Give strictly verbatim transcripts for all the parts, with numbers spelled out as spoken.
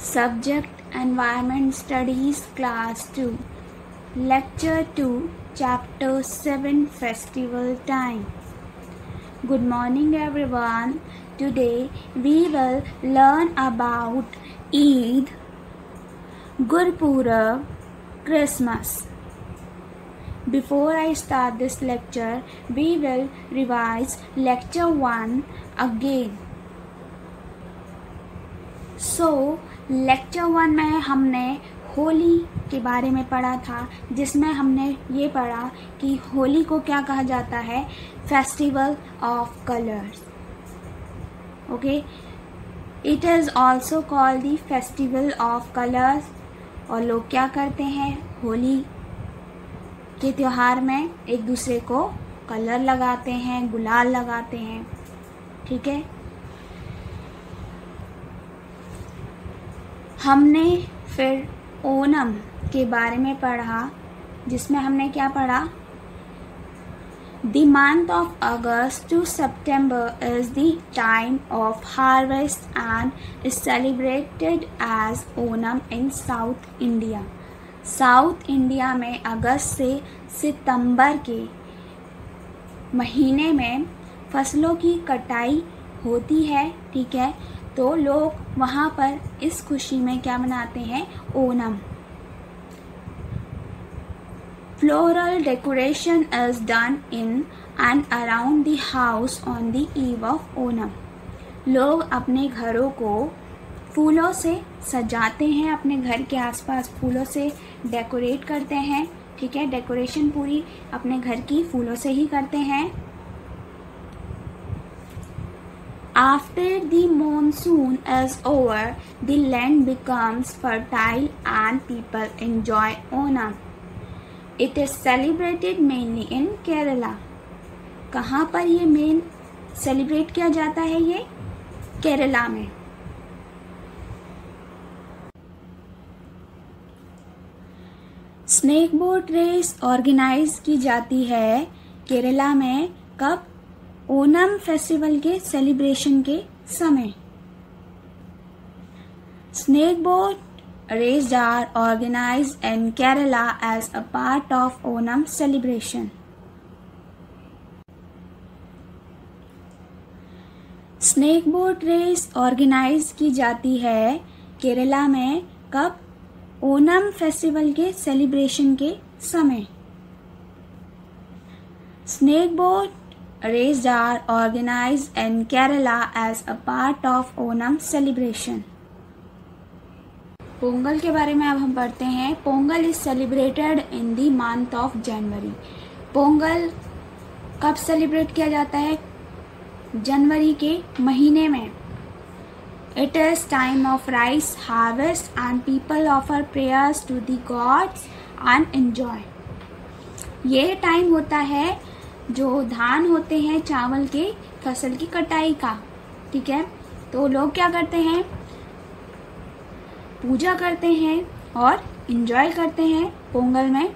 Subject Environment Studies Class two, Lecture two, Chapter seven, Festival Time. Good morning everyone. Today we will learn about Eid, Gurpurab, Christmas. Before I start this lecture, we will revise Lecture one again. So, lecture one में हमने होली के बारे में पढ़ा था, जिसमें हमने ये पढ़ा कि होली को क्या कहा जाता है, festival of colours. Okay, it is also called the festival of colours. और लोग क्या करते हैं, होली के त्यौहार में एक दूसरे को कलर लगाते हैं, गुलाल लगाते हैं. ठीक है, हमने फिर ओणम के बारे में पढ़ा, जिसमें हमने क्या पढ़ा, the month of August to September is the time of harvest and is celebrated as Onam in South India. South India में अगस्त से सितंबर के महीने में फसलों की कटाई होती है. ठीक है, तो लोग वहाँ पर इस खुशी में क्या मनाते हैं, Onam. Floral decoration is done in and around the house on the eve of Onam. लोग अपने घरों को फूलों से सजाते हैं, अपने घर के आसपास फूलों से डेकोरेट करते हैं. ठीक है, डेकोरेशन पूरी अपने घर की फूलों से ही करते हैं. After the monsoon is over, the land becomes fertile and people enjoy Onam. It is celebrated mainly in Kerala. कहाँ पर ये मेन सेलिब्रेट किया जाता है, ये केरला में. स्नेक बोट रेस ऑर्गेनाइज की जाती है केरला में. कब, ओणम फेस्टिवल के सेलिब्रेशन के समय. Snake boat race are organize in Kerala as a part of Onam celebration. Snake boat race organize की जाती है केरला में. कब, ओणम फेस्टिवल के सेलिब्रेशन के समय. Snake boat races are organized in Kerala as a part of Onam celebration. Pongal के बारे में अब हम पढ़ते हैं. Pongal is celebrated in the month of January. Pongal कब सेलिब्रेट किया जाता है, जनवरी के महीने में. It is time of rice harvest and people offer prayers to the gods and enjoy. ये टाइम होता है जो धान होते हैं, चावल के फसल की कटाई का. ठीक है, तो लोग क्या करते हैं, पूजा करते हैं और एंजॉय करते हैं पोंगल में.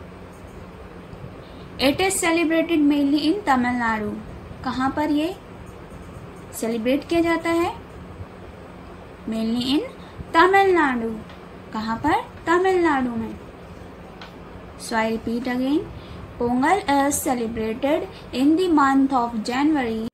It is celebrated mainly in Tamil Nadu. कहाँ पर ये सेलिब्रेट किया जाता है, मेनली इन तमिलनाडु. कहाँ पर, तमिलनाडु में. So I repeat again, Pongal is celebrated in the month of January.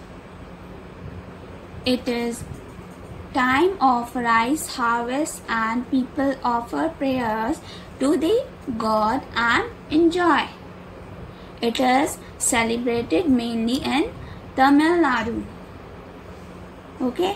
It is time of rice harvest and people offer prayers to the god and enjoy. It is celebrated mainly in Tamil Nadu. Okay?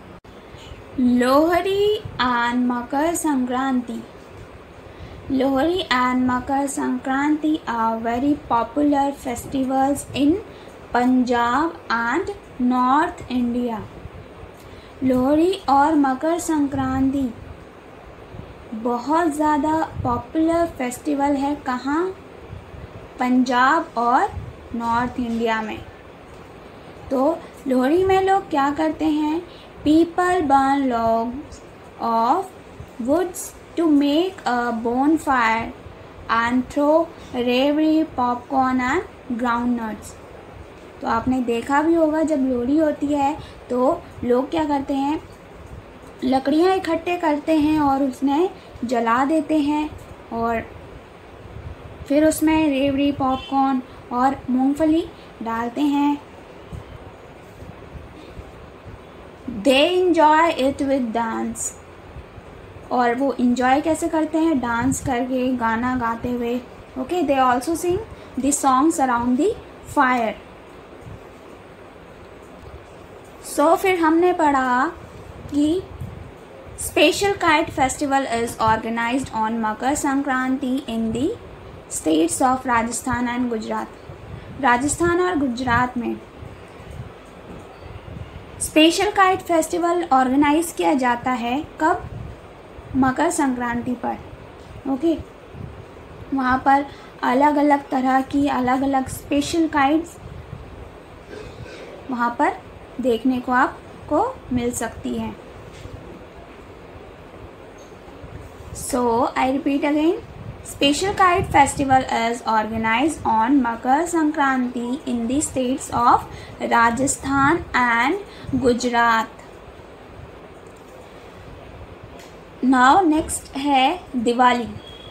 Lohri and Makar Sankranti. Lohri and Makar Sankranti are very popular festivals in Punjab and North India. Lohri और मकर संक्रांति बहुत ज़्यादा popular festival है. कहाँ, पंजाब और north India में. तो लोहड़ी में लोग क्या करते हैं, people burn logs of woods to make a bonfire and throw reverie, popcorn and groundnuts. तो आपने देखा भी होगा, जब लोहड़ी होती है तो लोग क्या करते हैं, लकड़ियाँ इकट्ठे करते हैं और उसमें जला देते हैं और फिर उसमें रेवड़ी, पॉपकॉर्न और मूंगफली डालते हैं। They enjoy it with dance, और वो इंजॉय कैसे करते हैं? डांस करके, गाना गाते हुए। Okay, they also sing the songs around the fire. So फिर हमने पढ़ा कि special kite festival is organized on Makar Sankranti in the states of Rajasthan and Gujarat. Rajasthan और गुजरात में स्पेशल काइट फेस्टिवल ऑर्गेनाइज किया जाता है। कब? मकर संक्रांति पर। ओके, वहाँ पर अलग अलग तरह की अलग अलग स्पेशल काइट्स वहाँ पर देखने को आपको मिल सकती है। So I repeat again, special kite festival is organized on Makar Sankranti in the states of Rajasthan and Gujarat. Now next है दिवाली।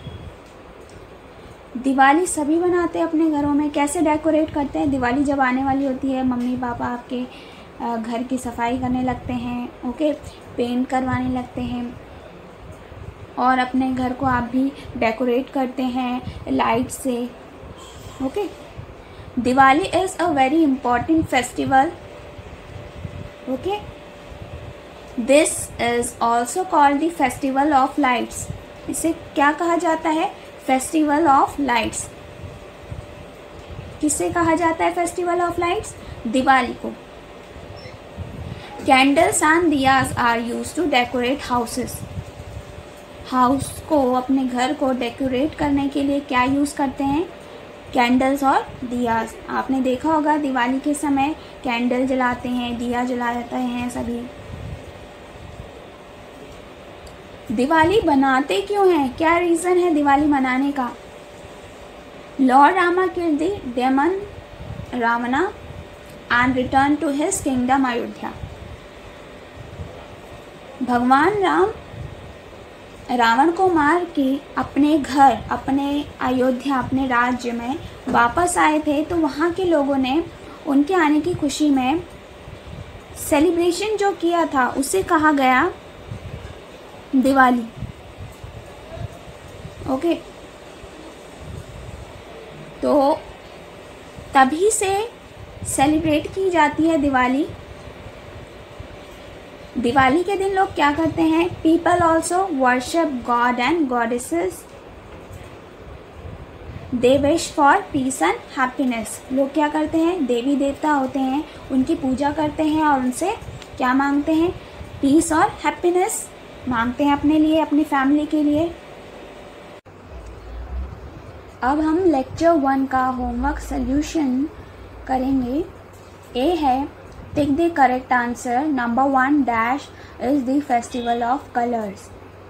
दिवाली सभी बनाते हैं अपने घरों में। कैसे डेकोरेट करते हैं? दिवाली जब आने वाली होती है, मम्मी पापा आपके घर की सफाई करने लगते हैं। ओके, पेंट करवाने लगते हैं और अपने घर को आप भी डेकोरेट करते हैं लाइट से। Okay, Diwali is a very important festival. Okay, this is also called the festival of lights. इसे क्या कहा जाता है? Festival of lights. किसे कहा जाता है फेस्टिवल ऑफ लाइट्स? दिवाली को। Candles and diyas are used to decorate houses. House को, अपने घर को डेकोरेट करने के लिए क्या यूज़ करते हैं? कैंडल्स और दियाज। आपने देखा होगा दिवाली के समय कैंडल जलाते हैं, दिया जलाते हैं सभी। दिवाली बनाते क्यों हैं? क्या रीज़न है दिवाली मनाने का? Lord Rama killed the demon Ravana and return to his kingdom Ayodhya. भगवान राम रावण को मार के अपने घर, अपने अयोध्या, अपने राज्य में वापस आए थे। तो वहाँ के लोगों ने उनके आने की खुशी में सेलिब्रेशन जो किया था उसे कहा गया दिवाली। ओके, तो तभी से सेलिब्रेट की जाती है दिवाली। दिवाली के दिन लोग क्या करते हैं? People also worship god and goddesses. They wish for peace and happiness. लोग क्या करते हैं? देवी देवता होते हैं, उनकी पूजा करते हैं और उनसे क्या मांगते हैं? पीस और हैप्पीनेस मांगते हैं अपने लिए, अपनी फैमिली के लिए। अब हम लेक्चर वन का होमवर्क सॉल्यूशन करेंगे। ए है, tick the correct answer. Number one dash is the festival of colours.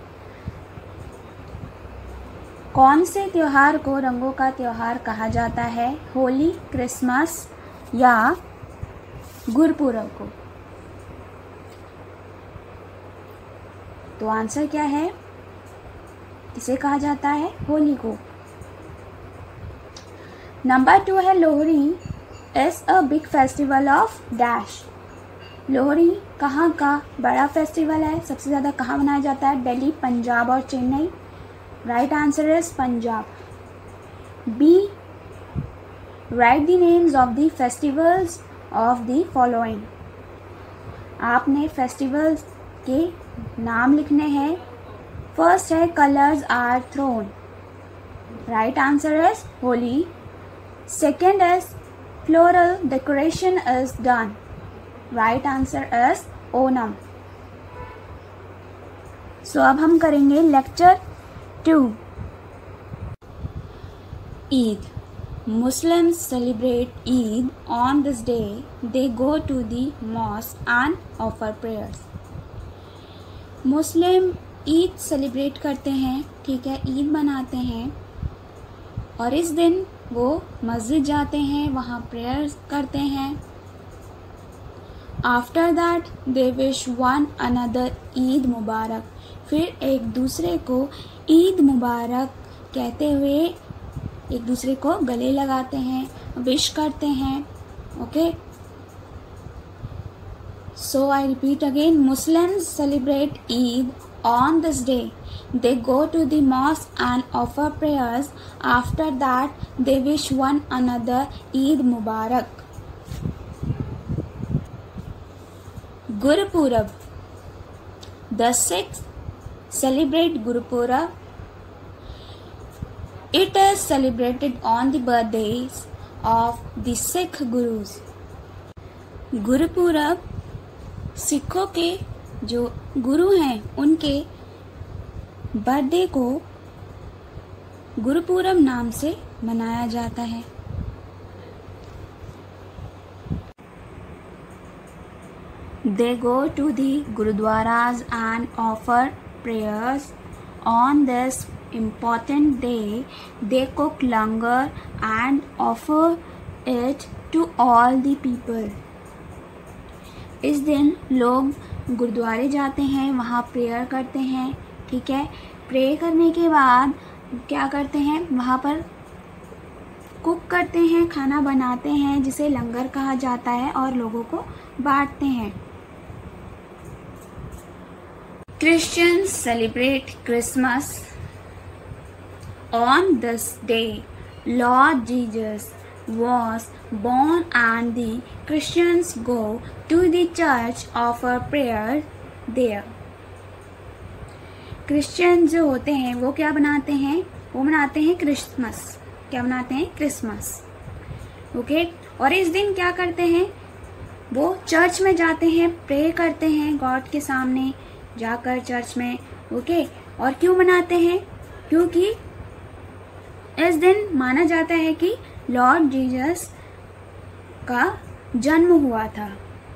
कौन से त्योहार को रंगों का त्योहार कहा जाता है? होली, क्रिसमस या गुरपुरब को? तो आंसर क्या है? किसे कहा जाता है? होली को। नंबर टू है, Lohri is a big festival of dash. Lohri कहाँ का बड़ा फेस्टिवल है? सबसे ज़्यादा कहाँ मनाया जाता है? दिल्ली, पंजाब और Chennai. Right answer is Punjab. B, write the names of the festivals of the following. आपने फेस्टिवल्स के नाम लिखने हैं। फर्स्ट है, colours are thrown. Right answer is Holi. Second is, floral decoration is done. Right answer is Onam. So अब हम करेंगे lecture two. Eid. Muslims celebrate Eid on this day. They go to the mosque and offer prayers. Muslim Eid celebrate करते हैं, ठीक है, ईद मनाते हैं और इस दिन वो मस्जिद जाते हैं, वहाँ प्रेयर करते हैं after that they wish one another Eid Mubarak. फिर एक दूसरे को ईद मुबारक कहते हुए एक दूसरे को गले लगाते हैं, विश करते हैं। Okay, so I repeat again, Muslims celebrate Eid on this day. They go to the mosque and offer prayers. After that, they wish one another Eid Mubarak. Guru Purab. The Sikhs celebrate Guru Purab. It is celebrated on the birthdays of the Sikh Gurus. Guru Purab सिखों के जो गुरु हैं उनके birthday को गुरुपूरब नाम से मनाया जाता है। They go to the gurudwaras and offer prayers. On this important day, they cook langar and offer it to all the people. इस दिन लोग गुरुद्वारे जाते हैं, वहाँ प्रेयर करते हैं। ठीक है, प्रे करने के बाद क्या करते हैं, वहाँ पर कुक करते हैं, खाना बनाते हैं जिसे लंगर कहा जाता है और लोगों को बांटते हैं। Christians celebrate Christmas. On this day lord Jesus was born and the Christians go to the church offer prayer there. Christian जो होते हैं वो क्या बनाते हैं, वो मनाते हैं क्रिसमस। क्या बनाते हैं, क्रिसमस। ओके, और इस दिन क्या करते हैं, वो चर्च में जाते हैं, प्रे करते हैं गॉड के सामने जाकर चर्च में। ओके, और क्यों मनाते हैं, क्योंकि इस दिन माना जाता है कि लॉर्ड जीसस का जन्म हुआ था।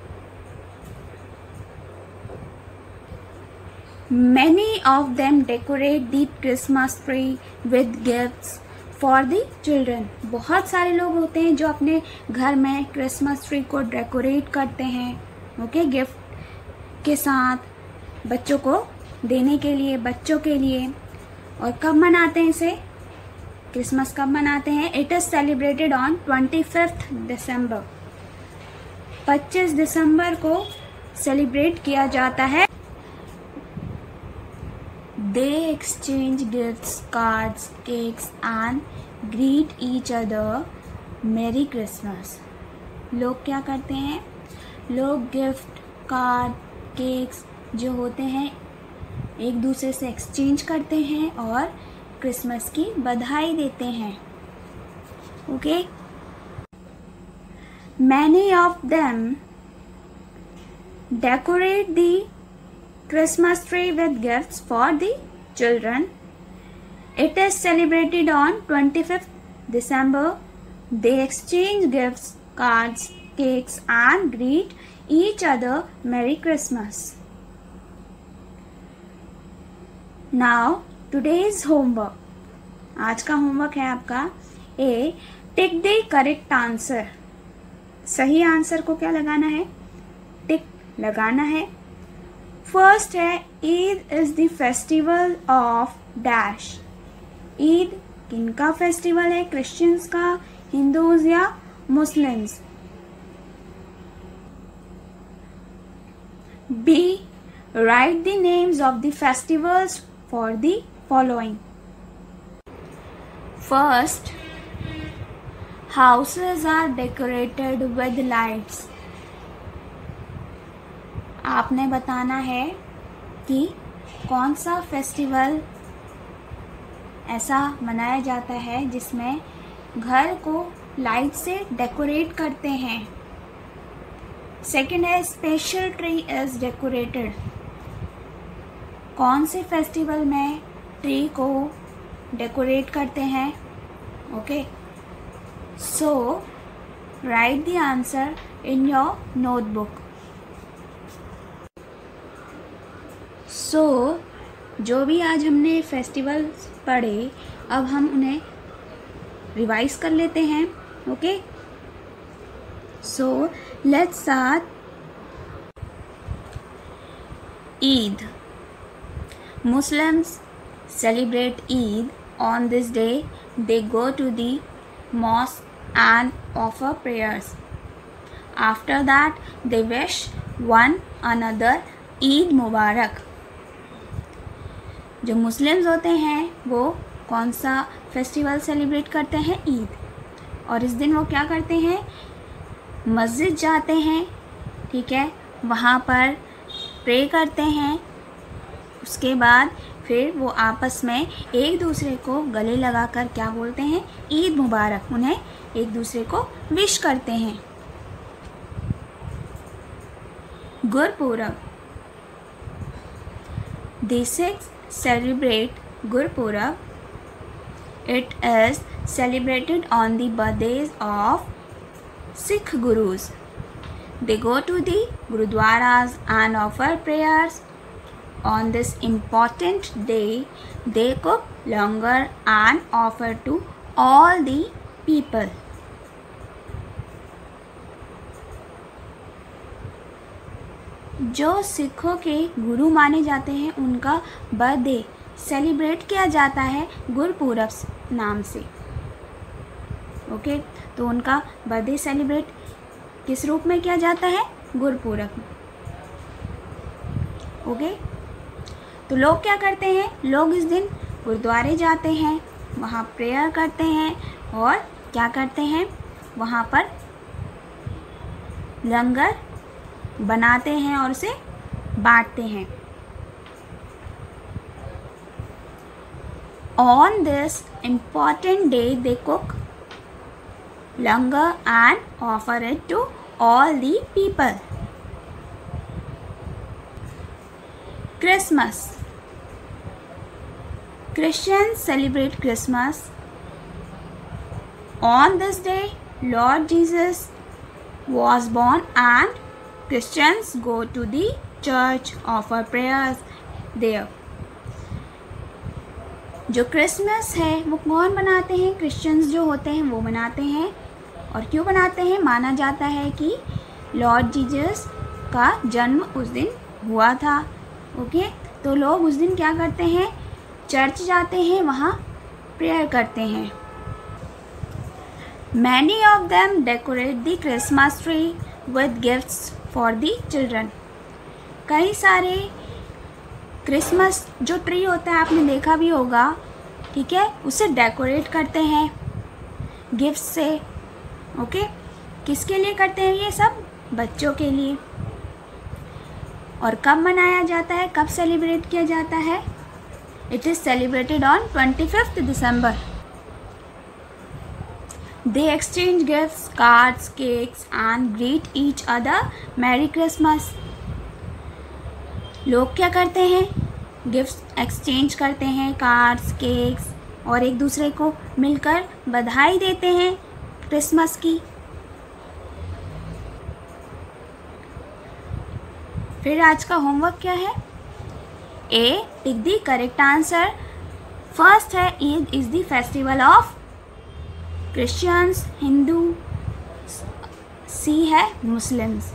Many of them decorate the Christmas tree with gifts for the children. बहुत सारे लोग होते हैं जो अपने घर में क्रिसमस ट्री को डेकोरेट करते हैं। ओके, गिफ्ट के साथ बच्चों को देने के लिए, बच्चों के लिए। और कब मनाते हैं इसे, क्रिसमस कब मनाते हैं? It is celebrated on twenty fifth December. पच्चीस दिसंबर को सेलिब्रेट किया जाता है। They exchange gifts, cards, cakes and greet each other merry Christmas. लोग क्या करते हैं, लोग गिफ्ट, कार्ड, केक्स जो होते हैं एक दूसरे से एक्सचेंज करते हैं और क्रिसमस की बधाई देते हैं। Okay, many of them decorate the Christmas tree with gifts for the children. It is celebrated on twenty fifth December. They exchange gifts, cards, cakes and greet each other merry Christmas. Now today's homework. आज का homework है आपका A, tick the correct answer. सही answer को क्या लगाना है, tick लगाना है। फर्स्ट है, Eid is the festival of dash. Eid किनका फेस्टिवल है, क्रिश्चियंस का, हिंदूज या Muslims? B, write the names of the festivals for the following. First, houses are decorated with lights. आपने बताना है कि कौन सा फेस्टिवल ऐसा मनाया जाता है जिसमें घर को लाइट से डेकोरेट करते हैं। सेकेंड है, स्पेशल ट्री इज डेकोरेटेड। कौन से फेस्टिवल में ट्री को डेकोरेट करते हैं? Okay, so write the answer in your notebook. So जो भी आज हमने फेस्टिवल्स पढ़े, अब हम उन्हें रिवाइज कर लेते हैं। Okay, so let's start Eid. Muslims celebrate Eid. On this day, they go to the mosque and offer prayers. After that, they wish one another Eid Mubarak. जो मुस्लिम्स होते हैं वो कौन सा फेस्टिवल सेलिब्रेट करते हैं? ईद। और इस दिन वो क्या करते हैं? मस्जिद जाते हैं, ठीक है, वहाँ पर प्रे करते हैं। उसके बाद फिर वो आपस में एक दूसरे को गले लगाकर क्या बोलते हैं? ईद मुबारक। उन्हें एक दूसरे को विश करते हैं। Gurpurab. The Sikhs celebrate Gurpurab. It is celebrated on the birthdays of Sikh Gurus. They go to the Gurudwaras and offer prayers. On this important day, they cook langar and offer to all the people. जो सिखों के गुरु माने जाते हैं उनका birthday celebrate किया जाता है गुरपूरब नाम से। ओके, तो उनका बर्थडे सेलिब्रेट किस रूप में किया जाता है? गुरपूरब। ओके, तो लोग क्या करते हैं? लोग इस दिन गुरुद्वारे जाते हैं, वहाँ प्रेयर करते हैं और क्या करते हैं? वहाँ पर लंगर बनाते हैं और उसे बांटते हैं। On this important day, they cook langar and offer it to all the people. Christmas. Christians celebrate Christmas. On this day, Lord Jesus was born and Christians go to the church, offer prayers there. जो Christmas है वो कौन बनाते हैं? Christians जो होते हैं वो बनाते हैं। और क्यों बनाते हैं? माना जाता है कि लॉर्ड जीसस का जन्म उस दिन हुआ था। ओके, तो लोग उस दिन क्या करते हैं? चर्च जाते हैं, वहाँ प्रेयर करते हैं। Many of them decorate the Christmas tree with gifts for the children. कई सारे क्रिसमस जो ट्री होता है आपने देखा भी होगा, ठीक है, उसे डेकोरेट करते हैं गिफ्ट से। ओके, किसके लिए करते हैं ये सब? बच्चों के लिए। और कब मनाया जाता है? कब सेलिब्रेट किया जाता है? It is celebrated on twenty fifth December. They exchange gifts, cards, cakes and greet each other Merry Christmas. लोग क्या करते हैं? गिफ्ट्स एक्सचेंज करते हैं, कार्ड्स, केक्स, और एक दूसरे को मिलकर बधाई देते हैं क्रिसमस की। फिर आज का होमवर्क क्या है? A, tick the correct answer. First है Eid is the festival of Christians, Hindu. C है Muslims.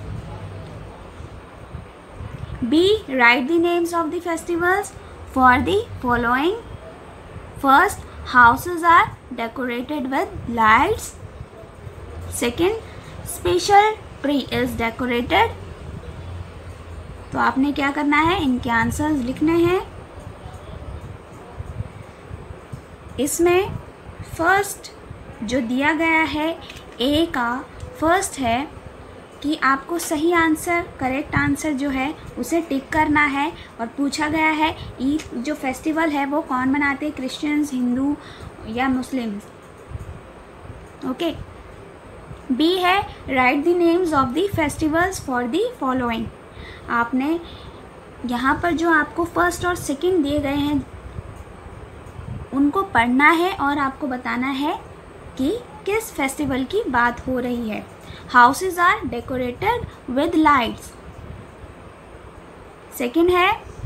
B, write the names of the festivals for the following. First, houses are decorated with lights. Second, special tree is decorated. तो आपने क्या करना है? इनके answers लिखने हैं। इसमें फर्स्ट जो दिया गया है ए का फर्स्ट है कि आपको सही आंसर, करेक्ट आंसर जो है उसे टिक करना है। और पूछा गया है ईद जो फेस्टिवल है वो कौन मनाते हैं? क्रिश्चियंस, हिंदू या मुस्लिम्स। ओके, बी है write the names of the festivals for the following. आपने यहाँ पर जो आपको फर्स्ट और सेकंड दिए गए हैं उनको पढ़ना है और आपको बताना है कि किस फेस्टिवल की बात हो रही है। Houses are decorated with lights. Second है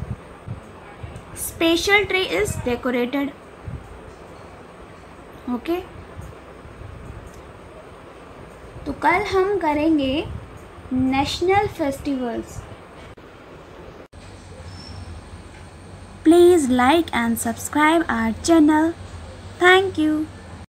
special tree is decorated. Okay, तो कल हम करेंगे national festivals. Please like and subscribe our channel. Thank you.